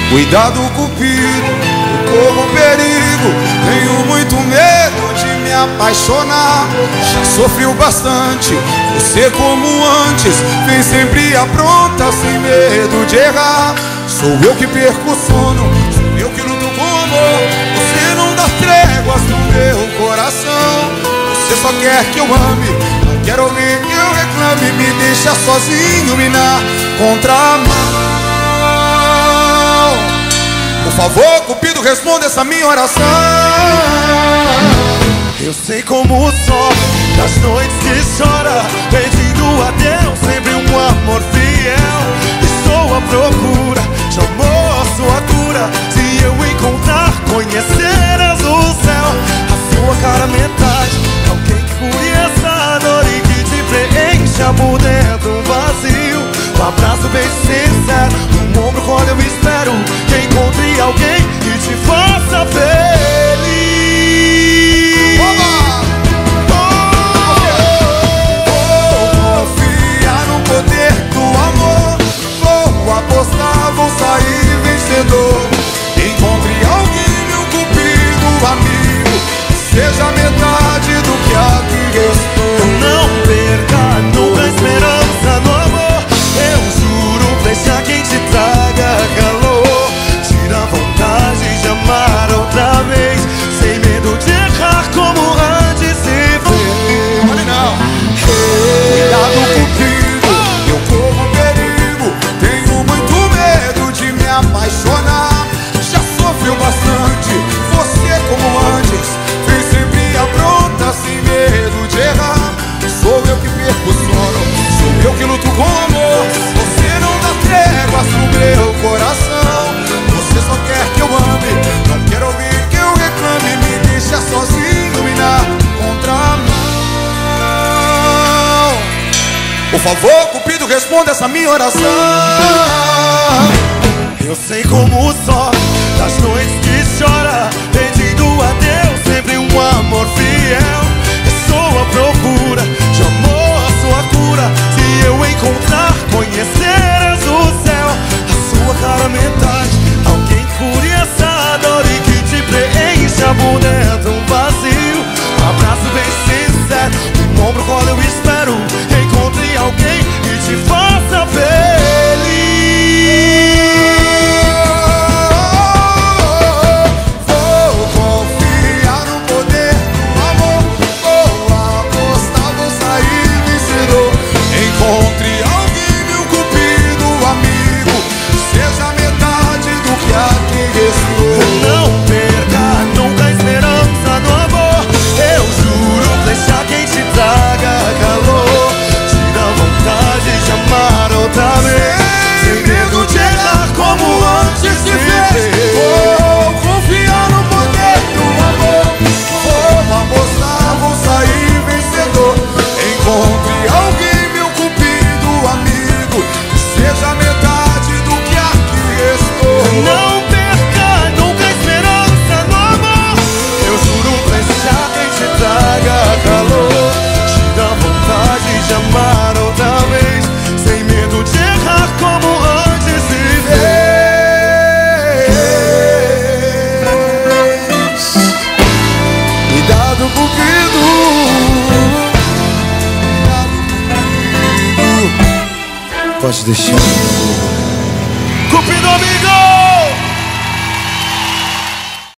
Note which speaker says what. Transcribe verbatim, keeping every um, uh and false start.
Speaker 1: Cuidado, Cupido, eu corro perigo. Tenho muito medo de me apaixonar. Já sofreu bastante, você como antes. Vem sempre apronta, sem medo de errar. Sou eu que perco o sono, sou eu que luto com amor. Você não dá tréguas no meu coração. Você só quer que eu ame, não quer ouvir que eu reclame. Me deixa sozinho e na contramão. Por favor, Cupido, responda essa minha oração.
Speaker 2: Eu sei como sofre das noites que chora, pedindo a Deus sempre um amor fiel. Estou à procura de amor, a sua cura. Se eu encontrar, conhecerás o céu. A sua cara metade, alguém que cure essa dor e que te preencha por dentro um vazio. Um abraço, beijo sincero, um ombro quando eu espero que encontre alguém que te faça feliz.
Speaker 1: Oba! Vou confiar no poder do amor. Vou apostar, vou sair vencedor. Encontre alguém, meu Cupido amigo, seja metade do que aqui restou.
Speaker 2: Não perca nunca a esperança no amor. Eu juro, deixa quem te traga calor. Tira a vontade de amar outra vez, sem medo de errar como antes se fez.
Speaker 1: Olha não. Cuidado, Cupido, eu corro perigo. Tenho muito medo de me apaixonar. Já sofreu bastante, você como antes. Vem sempre apronta, sem medo de errar. Sou eu que perco o sono, sou eu que luto com amor. Você não dá tréguas no meu coração. Você só quer que eu ame, não quer ouvir que eu reclame. Me deixa sozinho e na contramão. Por favor, Cupido, responda essa minha oração.
Speaker 2: Eu sei como sofre das noites que chora, pedindo a Deus sempre um amor fiel. Estou à procura de amor, a sua cura. Se eu encontrar, conhecerás o céu. A sua cara metade, alguém que cure essa dor e que te preencha por dentro um vazio. Um abraço bem sincero, um ombro quando eu espero. Encontre alguém que te faça feliz.
Speaker 1: Vou confiar no poder do amor. Vou apostar, vou sair vencedor. Encontre alguém, meu Cupido amigo, seja metade do que aqui restou.
Speaker 2: Não perca nunca a esperança no amor. Eu juro, deixa quem te traga calor. Tira a vontade de amar outra vez, sem medo de errar como antes se fez.
Speaker 1: Vou confiar no poder do amor. Vou apostar, vou sair vencedor. Encontre alguém, meu Cupido amigo, seja metade do que aqui restou.
Speaker 2: Não perca nunca a esperança no amor. Eu juro, deixa quem te traga calor. Tira a vontade de amar outra vez, sem medo de errar como antes se fez.
Speaker 1: Cuidado, Cupido. Cuidado, Cupido.
Speaker 2: Pode deixar.